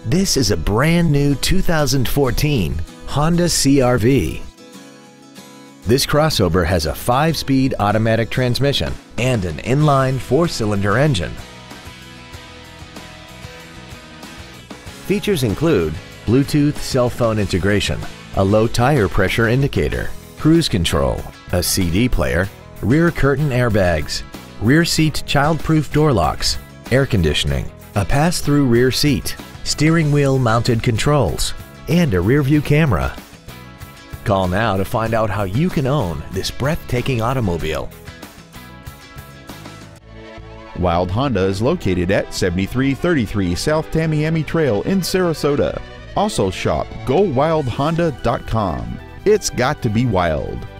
This is a brand new 2014 Honda CR-V. This crossover has a 5-speed automatic transmission and an inline 4-cylinder engine. Features include Bluetooth cell phone integration, a low tire pressure indicator, cruise control, a CD player, rear curtain airbags, rear seat child-proof door locks, air conditioning, a pass-through rear seat, steering wheel mounted controls, and a rear-view camera. Call now to find out how you can own this breathtaking automobile. Wilde Honda is located at 7333 South Tamiami Trail in Sarasota. Also shop GoWildeHonda.com. It's got to be wild.